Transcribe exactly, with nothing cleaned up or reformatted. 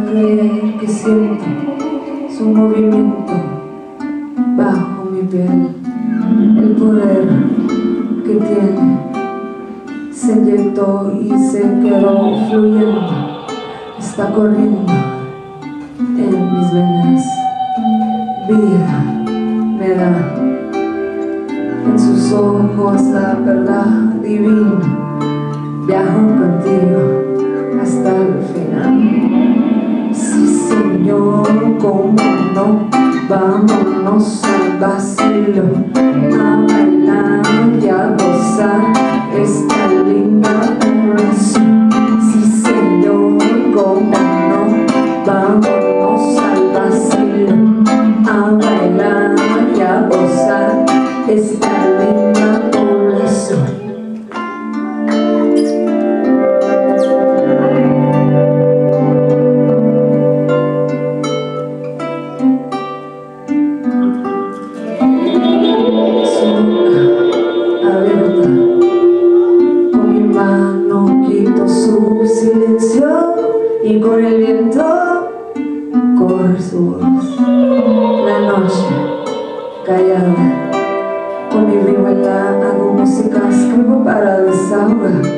creer que siento su movimiento bajo mi piel, el poder que tiene se inyectó y se quedó fluyendo, está corriendo en mis venas, vida me da, en sus ojos la verdad divina, viajo contigo hasta el final. Sí, Señor, cómo no, vámonos al vacío, a bailar y a gozar esta linda oración. Sí, Señor, cómo no, vámonos al vacío, a bailar y a gozar esta linda oración. Y con el viento corre su voz, la noche callada, con mi vihuela hago música, escribo para desahogar.